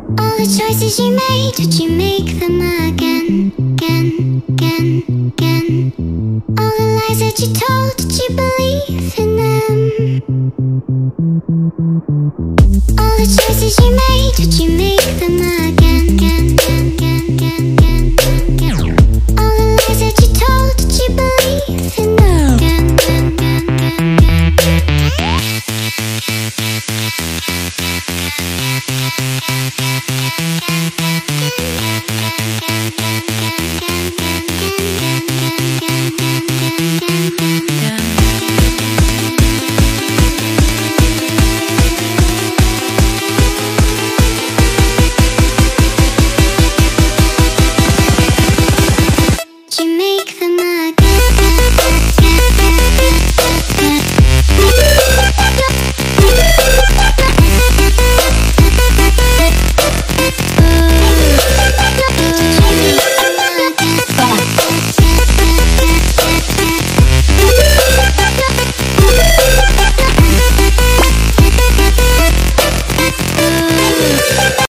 All the choices you made, would you make them again, again, again, again? All the lies that you told, did you believe in them? All the choices you made, would you make them again, again?